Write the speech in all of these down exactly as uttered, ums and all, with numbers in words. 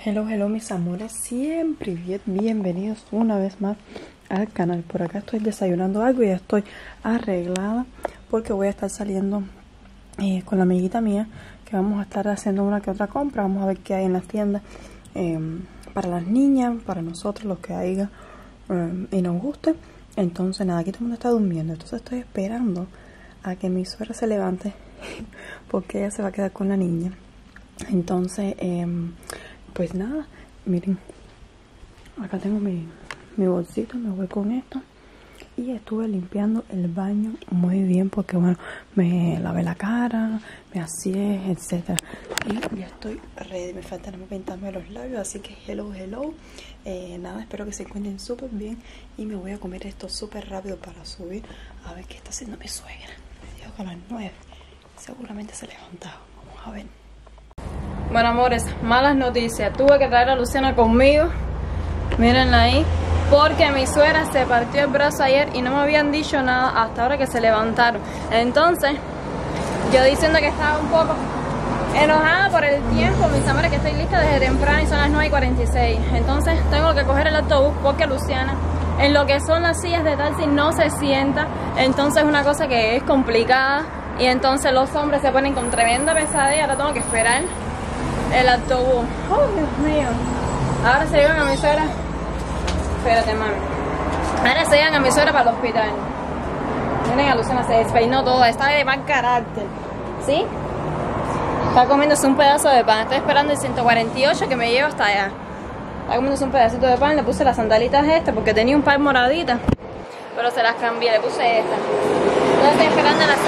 Hello, hello mis amores, siempre bien, bienvenidos una vez más al canal. Por acá estoy desayunando algo y ya estoy arreglada porque voy a estar saliendo eh, con la amiguita mía, que vamos a estar haciendo una que otra compra. Vamos a ver qué hay en las tiendas eh, para las niñas, para nosotros, los que haya eh, y nos guste. Entonces nada, aquí todo el mundo está durmiendo, entonces estoy esperando a que mi suegra se levante porque ella se va a quedar con la niña. Entonces eh, pues nada, miren, acá tengo mi, mi bolsito, me voy con esto. Y estuve limpiando el baño muy bien porque bueno, me lavé la cara, me aseé, etcétera. Y ya estoy ready, me falta no pintarme los labios, así que hello, hello. Eh, nada, espero que se encuentren súper bien. Y me voy a comer esto súper rápido para subir a ver qué está haciendo mi suegra. Me dijo que a las nueve seguramente se levantaba, vamos a ver. Bueno, amores, malas noticias. Tuve que traer a Luciana conmigo. Mírenla ahí. Porque mi suegra se partió el brazo ayer y no me habían dicho nada hasta ahora que se levantaron. Entonces, yo diciendo que estaba un poco enojada por el tiempo, mis amores, que estoy lista desde temprano y son las nueve y cuarenta y seis. Entonces, tengo que coger el autobús porque Luciana, en lo que son las sillas de taxi, no se sienta. Entonces, es una cosa que es complicada. Y entonces los hombres se ponen con tremenda pesadilla. Ahora tengo que esperar el autobús. Oh, Dios mío. Ahora se llevan a mi suegra. Espérate, mami. Ahora se llevan a mi suegra para el hospital. Miren, a Luciana se despeinó toda. Está de mal carácter. ¿Sí? Está comiéndose un pedazo de pan. Estoy esperando el ciento cuarenta y ocho que me lleva hasta allá. Está comiéndose un pedacito de pan. Le puse las sandalitas estas porque tenía un par moraditas, pero se las cambié. Le puse esta. Entonces estoy esperando la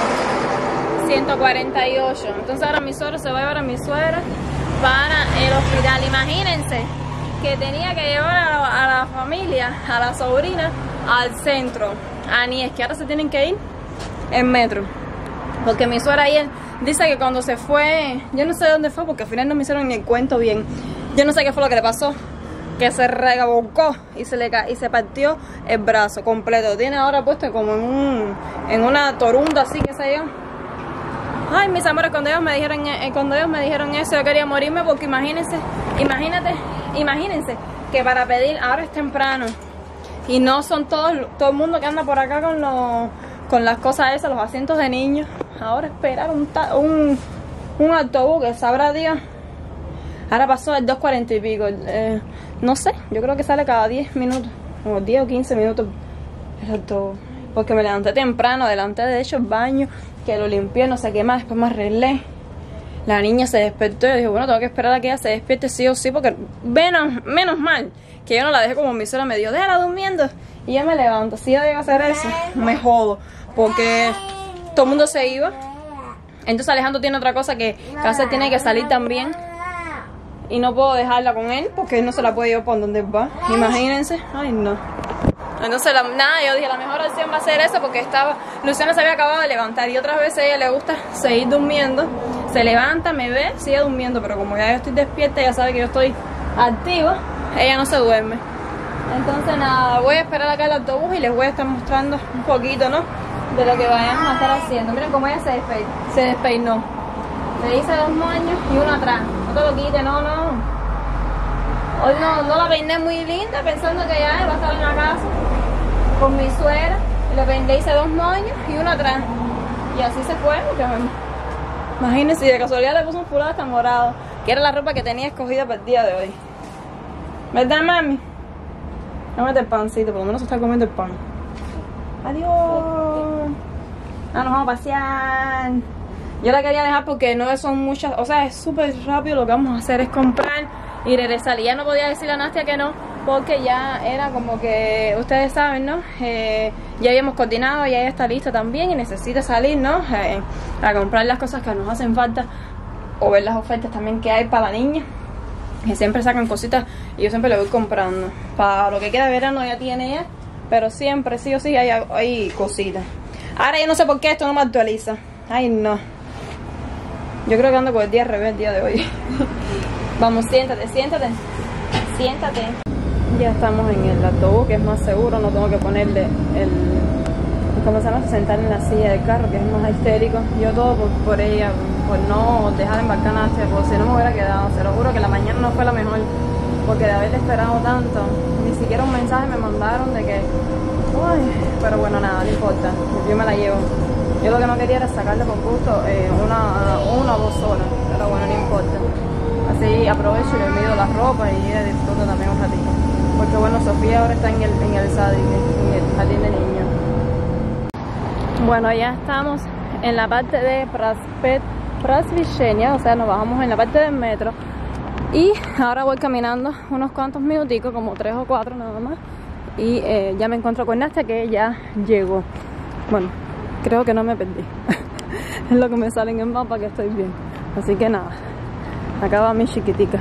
ciento cuarenta y ocho. Entonces ahora mi suegro se va a llevar a mi suegra para el hospital. Imagínense que tenía que llevar a la, a la familia, a la sobrina, al centro, a Nies, que ahora se tienen que ir en metro. Porque mi suegra ayer dice que cuando se fue, yo no sé dónde fue porque al final no me hicieron ni el cuento bien. Yo no sé qué fue lo que le pasó, que se revolcó y se le ca y se partió el brazo completo. Tiene ahora puesto como en un en una torunda así, que sé yo. Ay, mis amores, cuando ellos me dijeron eh, cuando ellos me dijeron eso, yo quería morirme porque imagínense, imagínate, imagínense que para pedir ahora es temprano y no son todos todo el mundo que anda por acá con los con las cosas esas, los asientos de niños. Ahora esperar un un, un autobús que sabrá Dios. Ahora pasó el dos cuarenta y pico. Eh, no sé, yo creo que sale cada diez minutos, como diez o quince minutos el autobús. Porque me levanté temprano, adelanté de hecho el baño, que lo limpié, no sé qué más, después me arreglé. La niña se despertó y yo dije, bueno, tengo que esperar a que ella se despierte sí o sí, porque menos, menos mal que yo no la dejé como mi suegra me dijo, déjala durmiendo y ya me levanto. Si yo debo hacer eso, me jodo, porque todo el mundo se iba. Entonces Alejandro tiene otra cosa que casi tiene que salir también y no puedo dejarla con él porque él no se la puede llevar por donde va. Imagínense, ay no. Entonces, la, nada, yo dije, la mejor opción va a ser eso porque estaba, Luciana se había acabado de levantar y otras veces a ella le gusta seguir durmiendo. Se levanta, me ve, sigue durmiendo, pero como ya yo estoy despierta, ella sabe que yo estoy activa, ella no se duerme. Entonces, nada, voy a esperar acá el autobús y les voy a estar mostrando un poquito, ¿no?, de lo que vayamos a estar haciendo. Miren cómo ella se despeinó. Se despeinó. Le hice dos moños y uno atrás. No te lo quites, no, no. Hoy no, no la peiné muy linda, pensando que ya va a estar en la casa con mi suegra. Le peiné, hice dos moños y uno atrás. Y así se fue. Imagínense, de casualidad le puse un fulado hasta morado, que era la ropa que tenía escogida para el día de hoy. ¿Verdad, mami? Dame el pancito, por lo menos se está comiendo el pan. Adiós. Ah, nos vamos a pasear. Yo la quería dejar porque no son muchas, o sea, es súper rápido. Lo que vamos a hacer es comprar y regresar. Y ya no podía decirle a Nastia que no, porque ya era como que, ustedes saben, ¿no? Eh, ya habíamos coordinado, ya ella está lista también y necesita salir, ¿no? Eh, a comprar las cosas que nos hacen falta o ver las ofertas también que hay para la niña, que siempre sacan cositas y yo siempre le voy comprando. Para lo que queda de verano ya tiene ella, pero siempre, sí o sí, hay, hay cositas. Ahora yo no sé por qué esto no me actualiza. Ay, no. Yo creo que ando con el día al revés el día de hoy. Vamos, siéntate, siéntate. Siéntate. Ya estamos en el autobús, que es más seguro. No tengo que ponerle el... ¿Cómo se llama? Sentar en la silla del carro, que es más histérico. Yo todo por, por ella, por no dejar embarcar a Nastia, porque si no me hubiera quedado. Se lo juro que la mañana no fue la mejor. porque de haberle esperado tanto, ni siquiera un mensaje me mandaron de que, uy, pero bueno, nada, no importa, yo me la llevo. Yo lo que no quería era sacarle por gusto eh, una, una o dos horas, pero bueno, no importa. Así aprovecho y le mido la ropa y ella disfruta también un ratito. Porque bueno, Sofía ahora está en el, en el Sadik, en el jardín de niños. Bueno, ya estamos en la parte de Praspet, Prasvishenia, o sea, nos bajamos en la parte del metro. Y ahora voy caminando unos cuantos minuticos, como tres o cuatro nada más. Y eh, ya me encuentro con Nastia, que ya llegó. Bueno, creo que no me perdí. Es lo que me sale en el mapa, que estoy bien. Así que nada, acá va mi chiquitica.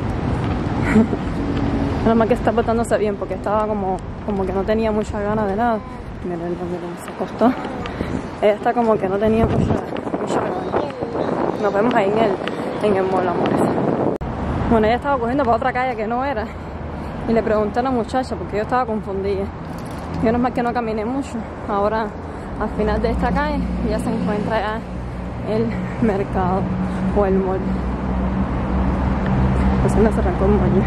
Nada más que está portándose bien, porque estaba como, como que no tenía muchas ganas de nada. Miren, miren, se acostó. Ella está como que no tenía mucha, mucha ganas. Nos vemos ahí en el, en el mall, amores. Bueno, ella estaba cogiendo para otra calle que no era. Y le pregunté a la muchacha, porque yo estaba confundida. Yo no es más que no caminé mucho. Ahora, al final de esta calle, ya se encuentra ya el mercado o el mall. Pues me se arrancó un baño.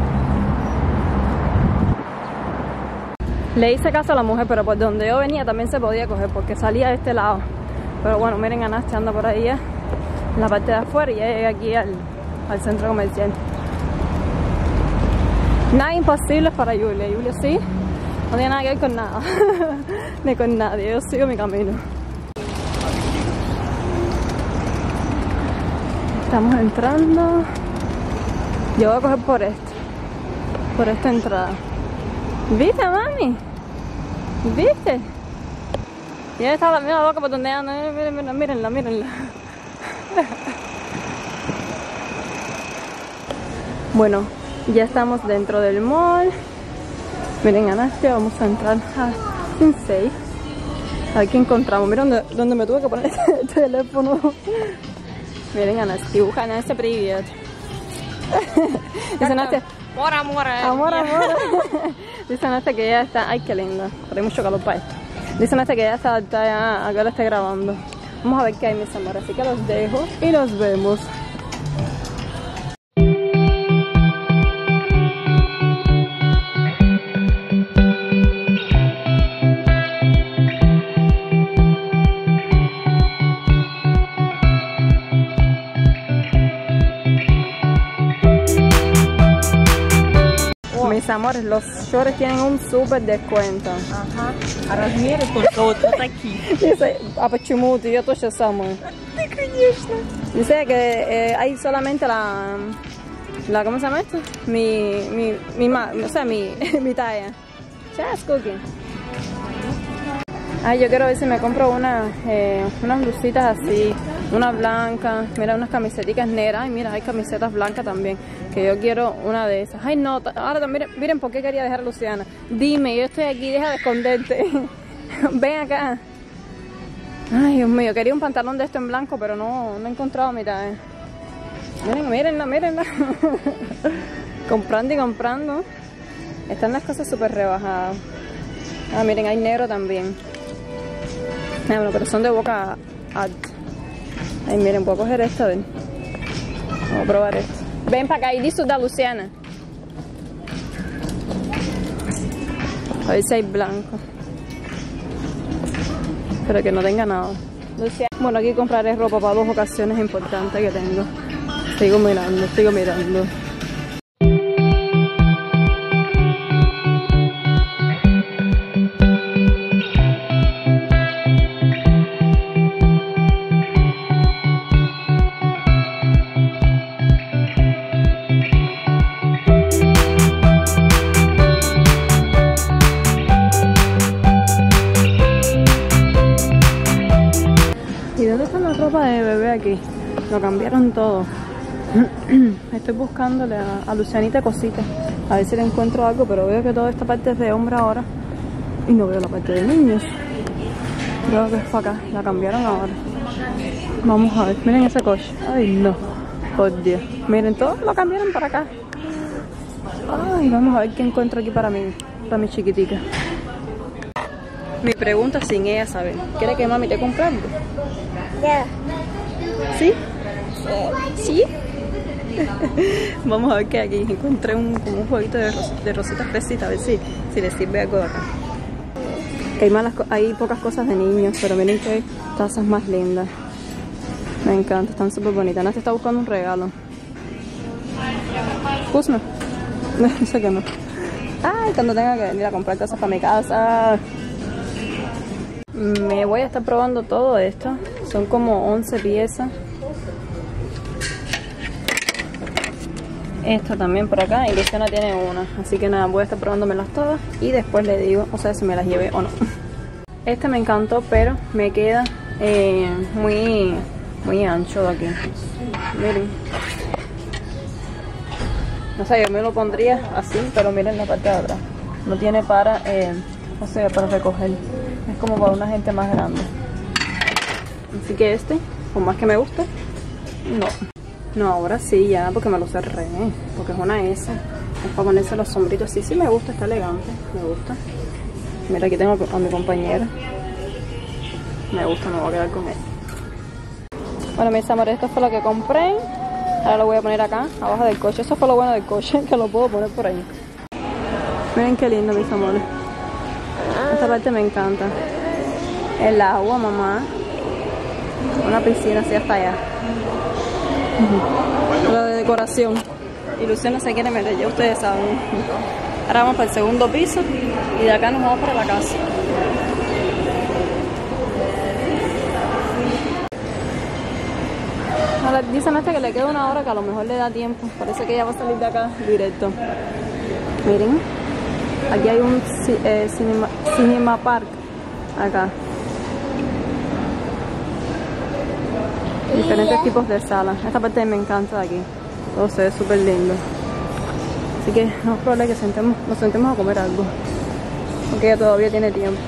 Le hice caso a la mujer, pero por donde yo venía también se podía coger, porque salía de este lado. Pero bueno, miren a Nastia, anda por ahí ya, en la parte de afuera, y ya llegué aquí al, al centro comercial. Nada imposible para Julia. Julia sí, no tiene nada que ver con nada, ni con nadie. Yo sigo mi camino. Estamos entrando. Yo voy a coger por esto, por esta entrada. ¿Viste, mami? ¿Viste? Y ella estaba la boca por donde anda. Miren, miren, mírenla, mírenla. Bueno, ya estamos dentro del mall. Miren a Nastia, vamos a entrar a Sensei. Aquí encontramos, miren donde, donde me tuve que poner el teléfono. Miren a Nastia, busca a Nastia, привет. Dice Nastia, amor, amor, amor, amor. Dice Nastia que ya está, ay qué linda, pero hay mucho calor para esto. Dice Nastia que ya está, está ya, acá la está grabando. Vamos a ver qué hay, mis amores, así que los dejo y nos vemos. Mis amores, los shorts tienen un súper descuento. Ага. А размеры только вот, вот такие. Dice, а почему ты? Я тоже самое. Ты, конечно. Dice que eh, hay solamente la, la, ¿cómo se llama esto? Mi, mi, mi, ma, o sea, mi, mi talla. Just cooking. Ay, yo quiero ver si me compro una, eh, unas blusitas así, una blanca, mira, unas camisetas negras. Ay, mira, hay camisetas blancas también, que yo quiero una de esas. Ay, no, ahora miren, miren por qué quería dejar a Luciana. Dime, yo estoy aquí, deja de esconderte. Ven acá. Ay, Dios mío, quería un pantalón de esto en blanco, pero no, no he encontrado mi talla. Miren, mírenla, mírenla. Comprando y comprando. Están las cosas súper rebajadas. Ah, miren, hay negro también. Ah, bueno, pero son de boca alta. Ay, miren, puedo coger esta, ven. Vamos a probar esto. Ven para acá y disfruta, Luciana. A ver si hay blanco. Pero que no tenga nada. Luciana. Bueno, aquí compraré ropa para dos ocasiones importantes que tengo. Sigo mirando, sigo mirando. De bebé aquí, lo cambiaron todo. Estoy buscándole a, a Lucianita cositas, a ver si le encuentro algo, pero veo que toda esta parte es de hombre ahora y no veo la parte de niños. Creo que es para acá, la cambiaron ahora. Vamos a ver, miren ese coche. Ay no, por Dios, miren, todo lo cambiaron para acá. Ay, vamos a ver qué encuentro aquí para mí, para mi chiquitica. Mi pregunta sin ella saber, ¿quiere que mami te compre algo? Yeah. ¿Sí? ¿Sí? Vamos a ver qué aquí. Encontré un, como un jueguito de, ros de rositas fresitas, a ver si, si les sirve algo de acá. Hay, malas, hay pocas cosas de niños, pero miren qué tazas más lindas. Me encanta, están súper bonitas. Nati está buscando un regalo. Pusme. No sé qué no. Ay, cuando tenga que venir a comprar cosas para mi casa. Me voy a estar probando todo esto. Son como once piezas. Esto también por acá. Y Luciana tiene una. Así que nada, voy a estar probándomelas todas. Y después le digo, o sea, si me las llevé o no. Este me encantó, pero me queda eh, muy, muy ancho de aquí. Miren. No sé, yo me lo pondría así, pero miren la parte de atrás. No tiene para, eh, o sea, para recoger. Es como para una gente más grande. Así que este, por más que me guste, no. No, ahora sí ya, porque me lo cerré. Porque es una S. Es para ponerse los sombritos. Sí, sí me gusta, está elegante. Me gusta. Mira, aquí tengo a mi compañera. Me gusta, me voy a quedar con él. Bueno, mis amores, esto fue lo que compré. Ahora lo voy a poner acá, abajo del coche. Eso fue lo bueno del coche, que lo puedo poner por ahí. Miren qué lindo, mis amores. Esta parte me encanta. El agua, mamá. Una piscina así hasta allá. Uh-huh. Lo de decoración. Y Luciana se quiere meter, ya ustedes saben. Ahora vamos para el segundo piso y de acá nos vamos para la casa. Ahora, dicen hasta que le queda una hora, que a lo mejor le da tiempo. Parece que ella va a salir de acá directo. Miren, aquí hay un eh, cinema, cinema park. Acá. Diferentes tipos de salas. Esta parte me encanta de aquí. Todo se ve súper lindo. Así que no es probable que sentemos, nos sentemos a comer algo. Porque ella todavía tiene tiempo.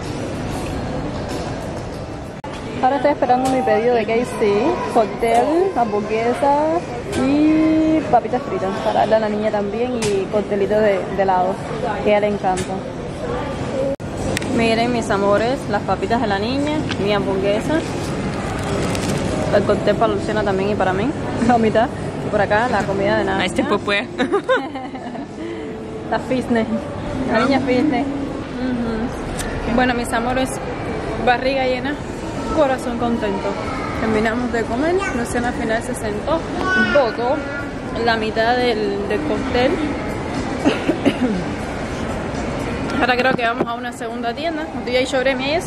Ahora estoy esperando mi pedido de K F C, cóctel, hamburguesa y papitas fritas para darle a la niña también y coctelito de, de helado, que a ella le encanta. Miren, mis amores, las papitas de la niña, mi hamburguesa, el cóctel para Luciana también y para mí, la mitad. Y por acá la comida de nada. Este pues. La fitness, la niña fitness. Uh-huh. Bueno, mis amores, barriga llena, corazón contento. Terminamos de comer, Luciana al final se sentó, botó la mitad del, del cóctel. Ahora creo que vamos a una segunda tienda. От я еще время есть?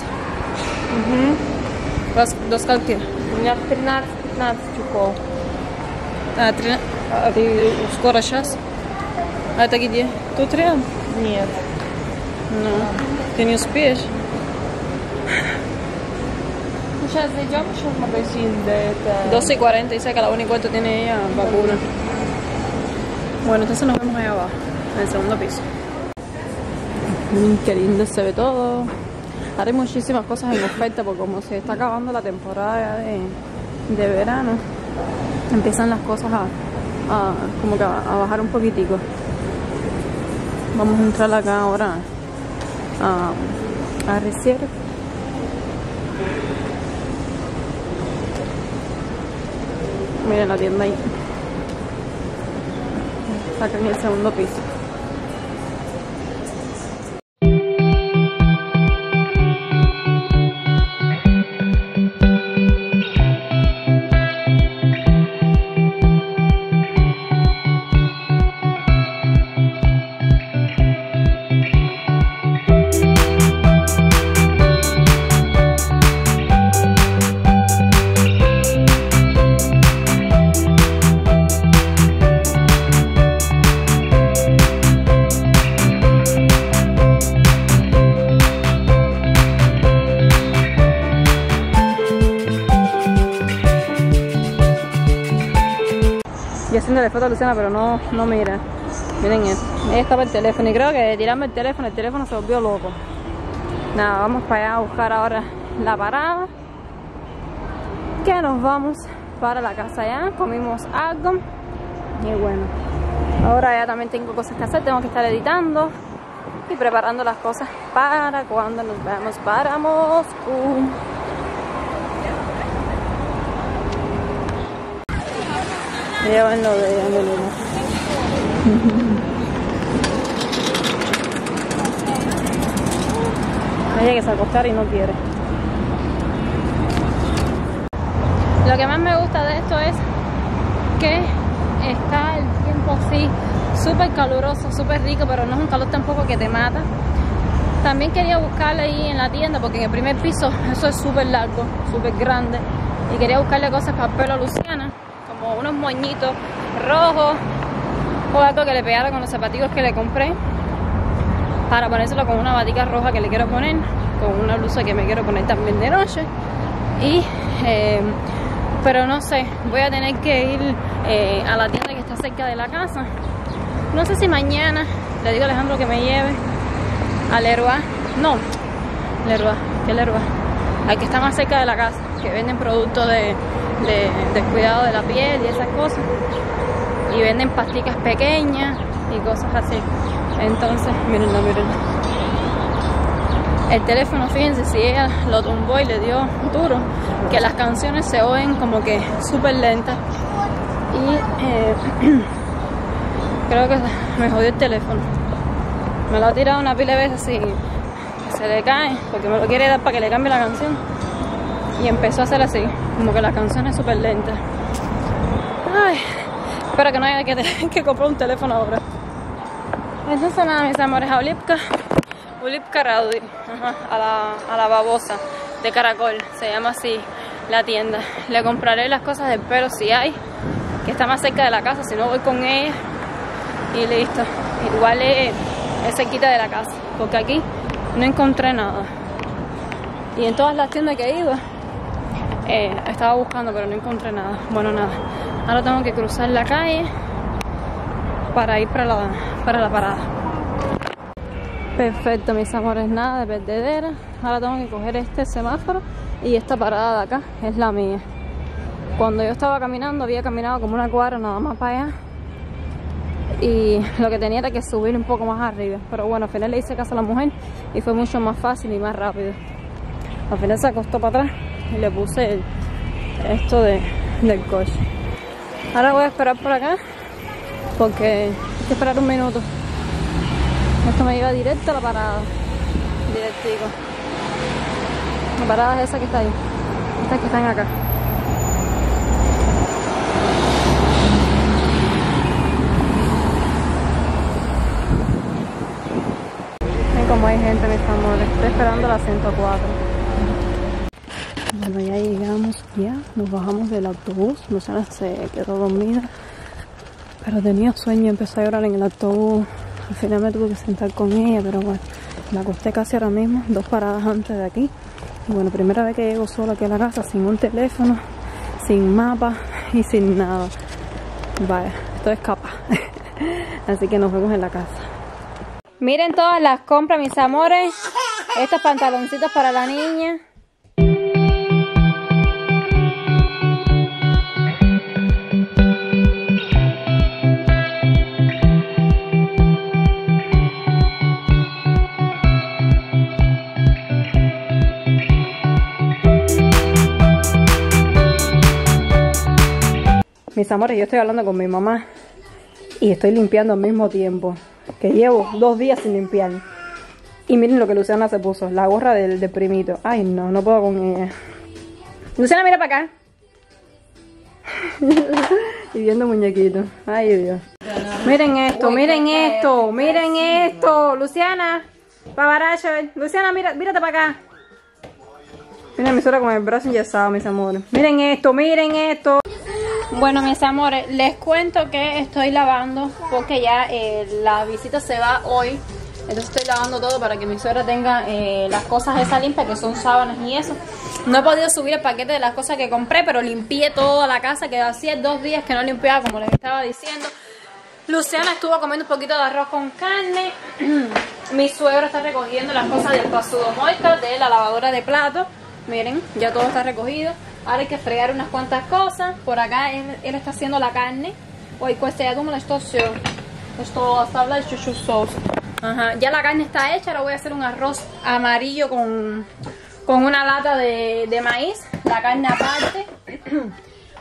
Угу. До скольки? У меня в тринадцать пятнадцать укол. А, три... а ты скоро сейчас? А это где? Тут рядом? Нет. Ну, ты не успеешь. Сейчас зайдем еще в магазин, да это... doce y cuarenta, dice que a la una y cuarto tiene ella vacuna. Bueno, entonces nos vemos allá abajo, en el segundo piso. Mm, qué lindo se ve todo. Ahora hay muchísimas cosas en oferta porque como se está acabando la temporada de, de verano, empiezan las cosas a, a como que a, a bajar un poquitico. Vamos a entrar acá ahora a, a Recier. Miren la tienda ahí. Está acá en el segundo piso. Y haciéndole foto a Luciana, pero no, no mira. Miren esto. Ella estaba el teléfono y creo que de tirarme el teléfono, el teléfono se volvió loco. Nada, vamos para allá a buscar ahora la parada. Que nos vamos para la casa allá. Comimos algo. Y bueno, ahora ya también tengo cosas que hacer. Tengo que estar editando y preparando las cosas para cuando nos veamos para Moscú. Ella va en lo de ella, Melina. Ella que se acostar y no quiere. Lo que más me gusta de esto es que está el tiempo así súper caluroso, súper rico, pero no es un calor tampoco que te mata. También quería buscarle ahí en la tienda porque en el primer piso eso es súper largo, súper grande, y quería buscarle cosas para el pelo a Luciana, como unos moñitos rojos o algo que le pegara con los zapatillos que le compré, para ponérselo con una batica roja que le quiero poner, con una blusa que me quiero poner también de noche. Y eh, pero no sé, voy a tener que ir eh, a la tienda que está cerca de la casa. No sé si mañana le digo a Alejandro que me lleve a Leroy, no, Leroy, ¿qué Leroy? Al que está más cerca de la casa, que venden productos de, de, de cuidado de la piel y esas cosas, y venden pasticas pequeñas y cosas así. Entonces, mírenlo, mírenlo. El teléfono, fíjense, si ella lo tumbó y le dio duro, que las canciones se oyen como que súper lentas, y eh, creo que me jodió el teléfono. Me lo ha tirado una pila de veces y se le cae porque me lo quiere dar para que le cambie la canción, y empezó a hacer así, como que la canción es súper lenta. Ay, espero que no haya que, que comprar un teléfono ahora. Entonces nada, mis amores, a Ulipka, Ulipka Rowdy, a la, a la babosa de Caracol, se llama así la tienda. Le compraré las cosas del pelo si hay, que está más cerca de la casa, si no voy con ella y listo. Igual es, es cerquita de la casa, porque aquí no encontré nada. Y en todas las tiendas que he ido, eh, estaba buscando, pero no encontré nada. Bueno, nada. Ahora tengo que cruzar la calle para ir para la, para la parada. Perfecto, mis amores, nada de perdedera. Ahora tengo que coger este semáforo y esta parada de acá es la mía. Cuando yo estaba caminando, había caminado como una cuadra nada más para allá, y lo que tenía era que subir un poco más arriba. Pero bueno, al final le hice caso a la mujer y fue mucho más fácil y más rápido. Al final se acostó para atrás y le puse el, esto de, del coche. Ahora voy a esperar por acá porque hay que esperar un minuto. Esto me lleva directo a la parada, directico. La parada es esa que está ahí, estas que están acá. Ven como hay gente, mis amores. Estoy esperando la ciento cuatro. Bueno, ya llegamos, ya nos bajamos del autobús. Luciana se quedó dormida, pero tenía sueño, empezó a llorar en el autobús. Al final me tuve que sentar con ella, pero bueno, la acosté casi ahora mismo, dos paradas antes de aquí. Y bueno, primera vez que llego sola aquí a la casa, sin un teléfono, sin mapa y sin nada. Vaya, esto es capa. Así que nos vemos en la casa. Miren todas las compras, mis amores. Estos pantaloncitos para la niña. Mis amores, yo estoy hablando con mi mamá y estoy limpiando al mismo tiempo, que llevo dos días sin limpiar. Y miren lo que Luciana se puso, la gorra del, del primito. Ay no, no puedo con ella. Luciana, mira para acá. Y viendo muñequitos. Ay Dios. Miren esto, miren esto, miren esto. Luciana, pavaracho. Luciana, mira, mírate para acá. Miren mi suegra con el brazo enyesado, mis amores. Miren esto, miren esto. Bueno, mis amores, les cuento que estoy lavando porque ya eh, la visita se va hoy. Entonces estoy lavando todo para que mi suegra tenga eh, las cosas esas limpias, que son sábanas y eso. No he podido subir el paquete de las cosas que compré, pero limpié toda la casa, que hacía dos días que no limpiaba, como les estaba diciendo. Luciana estuvo comiendo un poquito de arroz con carne. Mi suegro está recogiendo las cosas del pasudomoica, de la lavadora de platos. Miren, ya todo está recogido. Ahora hay que fregar unas cuantas cosas. Por acá él, él está haciendo la carne. Hoy cuesta ya como esto esto hasta la chuchu sauce. Ajá, ya la carne está hecha. Ahora voy a hacer un arroz amarillo con, con una lata de, de maíz. La carne aparte.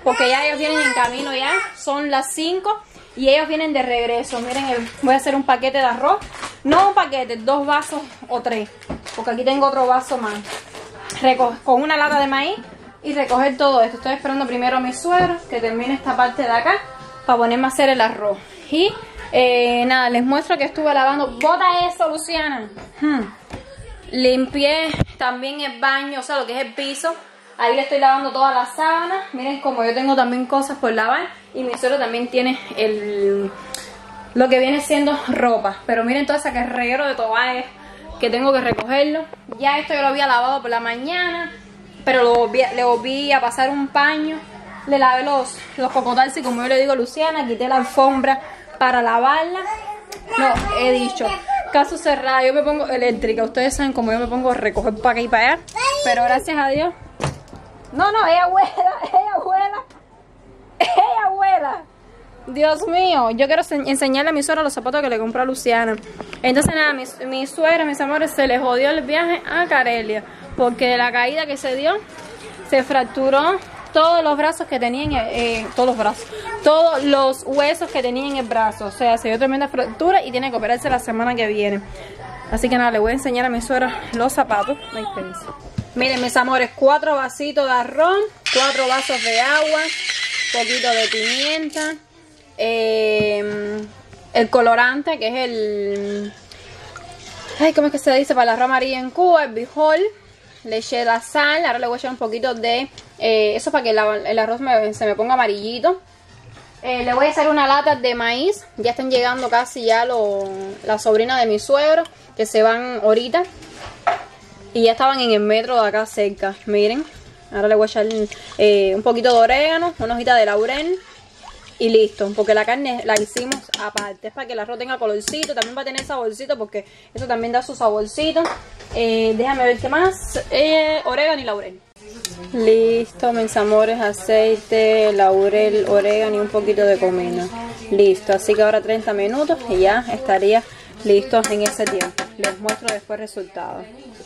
porque ya ellos vienen en camino ya, son las cinco y ellos vienen de regreso. Miren, el, voy a hacer un paquete de arroz, no un paquete, dos vasos o tres, porque aquí tengo otro vaso más, Reco con una lata de maíz y recoger todo esto. Estoy esperando primero a mi suegro que termine esta parte de acá para ponerme a hacer el arroz. Y eh, nada, les muestro que estuve lavando. ¡Bota eso, Luciana! Hmm. Limpié también el baño, o sea, lo que es el piso. Ahí le estoy lavando todas las sábanas. Miren, como yo tengo también cosas por lavar. Y mi suegro también tiene el lo que viene siendo ropa. Pero miren todo ese carreguero de toallas que tengo que recogerlo. Ya esto yo lo había lavado por la mañana, pero lo volví, le volví a pasar un paño. Le lavé los, los cocotales y como yo le digo a Luciana, quité la alfombra para lavarla. No, he dicho, caso cerrado, yo me pongo eléctrica. Ustedes saben cómo yo me pongo a recoger para acá y para allá. Pero gracias a Dios. No, no, ella abuela, ella abuela. Ella abuela. Dios mío, yo quiero enseñarle a mi suegra los zapatos que le compró a Luciana. Entonces nada, mi, mi suegra, mis amores, se le jodió el viaje a Carelia. Porque de la caída que se dio, se fracturó todos los brazos que tenía en el, eh, todos los brazos, todos los huesos que tenía en el brazo. O sea, se dio tremenda fractura y tiene que operarse la semana que viene. Así que nada, le voy a enseñar a mi suegra los zapatos. Ay, espérense. Miren, mis amores, cuatro vasitos de arroz, cuatro vasos de agua, poquito de pimienta, eh, el colorante que es el, ay, ¿cómo es que se dice? Para el arroz amarillo en Cuba, el bijol. Le eché la sal, ahora le voy a echar un poquito de eh, eso para que la, el arroz me, se me ponga amarillito. Eh, le voy a hacer una lata de maíz. Ya están llegando casi ya lo, la sobrina de mi suegro, que se van ahorita. Y ya estaban en el metro de acá cerca, miren. Ahora le voy a echar eh, un poquito de orégano, una hojita de laurel. Y listo, porque la carne la hicimos aparte. Es para que el arroz tenga colorcito, también va a tener saborcito, porque eso también da su saborcito. Eh, déjame ver qué más. Eh, orégano y laurel. Listo, mis amores, aceite, laurel, orégano y un poquito de comino. Listo, así que ahora treinta minutos y ya estaría listo en ese tiempo. Les muestro después el resultado.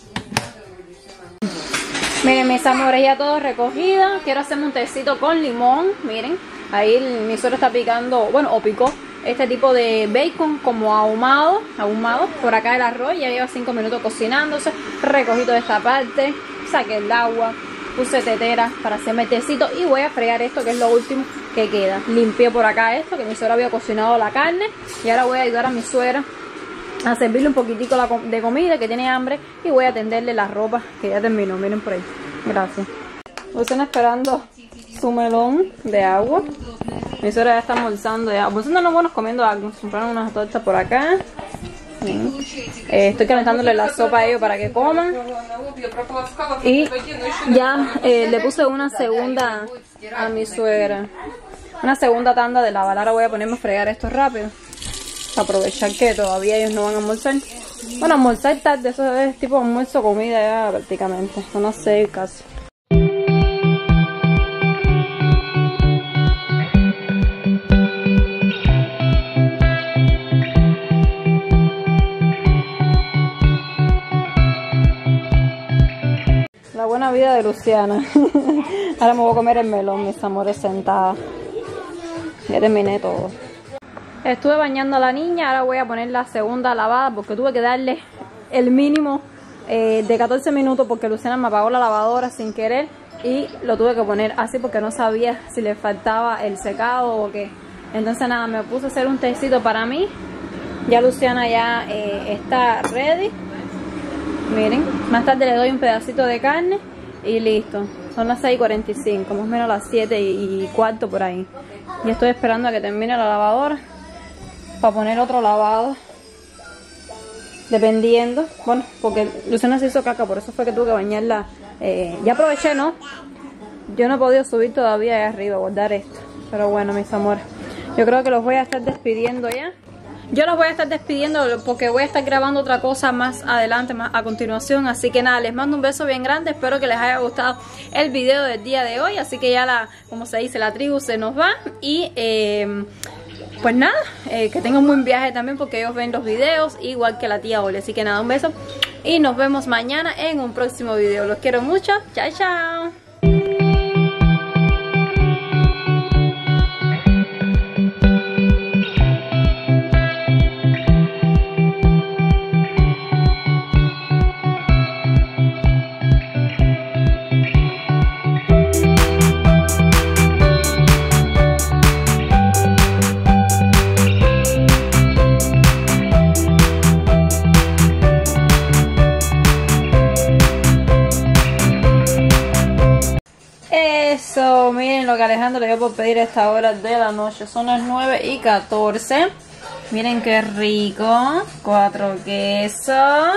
Miren, mis amores, ya todo recogido. Quiero hacerme un tecito con limón, miren. Ahí mi suegro está picando, bueno, o picó este tipo de bacon como ahumado, ahumado. Por acá el arroz ya lleva cinco minutos cocinándose. Recogí toda esta parte, saqué el agua, puse tetera para hacerme el tecito y voy a fregar esto que es lo último que queda. Limpié por acá esto, que mi suegra había cocinado la carne y ahora voy a ayudar a mi suegra a servirle un poquitico de comida, que tiene hambre, y voy a tenderle la ropa que ya terminó. Miren por ahí. Gracias. Están esperando su melón de agua. Mi suegra ya está almorzando ya. Almorzando no, bueno, comiendo algo. Compraron unas tortas por acá. Eh, estoy calentándole la sopa a ellos para que coman. Y ya eh, le puse una segunda a mi suegra. Una segunda tanda de lavar. Ahora voy a ponerme a fregar esto rápido. Aprovechar que todavía ellos no van a almorzar. Bueno, almorzar tarde, eso es tipo almuerzo, comida ya prácticamente. Son las seis casi. La buena vida de Luciana. Ahora me voy a comer el melón, mis amores, sentada. Ya terminé todo. Estuve bañando a la niña, ahora voy a poner la segunda lavada porque tuve que darle el mínimo eh, de catorce minutos porque Luciana me apagó la lavadora sin querer y lo tuve que poner así porque no sabía si le faltaba el secado o qué. Entonces nada, me puse a hacer un tecito para mí. Ya Luciana ya eh, está ready. Miren, más tarde le doy un pedacito de carne y listo. Son las seis y cuarenta y cinco, más o menos las siete y cuarto por ahí. Y estoy esperando a que termine la lavadora para poner otro lavado, dependiendo, bueno, porque Luciana se hizo caca, por eso fue que tuve que bañarla. Eh, ya aproveché, ¿no? Yo no he podido subir todavía ahí arriba, guardar esto, pero bueno, mis amores, yo creo que los voy a estar despidiendo ya. Yo los voy a estar despidiendo porque voy a estar grabando otra cosa más adelante, más a continuación. Así que nada, les mando un beso bien grande. Espero que les haya gustado el video del día de hoy. Así que ya la, como se dice, la tribu se nos va. Y eh, pues nada, eh, que tengan un buen viaje también porque ellos ven los videos igual que la tía Oli. Así que nada, un beso y nos vemos mañana en un próximo video. Los quiero mucho. Chao, chao. lo que Alejandro le dio por pedir a esta hora de la noche. Son las nueve y catorce. Miren qué rico. Cuatro quesos.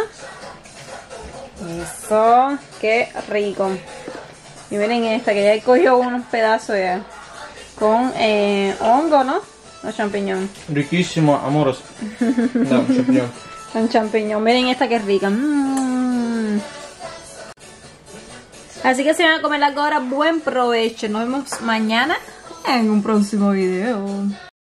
Eso. Qué rico. Y miren esta que ya cogió unos pedazos ya. Con eh, hongo, ¿no? No, champiñón. Riquísimo, amores. No, champiñón. Con champiñón. Miren esta que rica. Mm. Así que si van a comer algo ahora, buen provecho. Nos vemos mañana en un próximo video.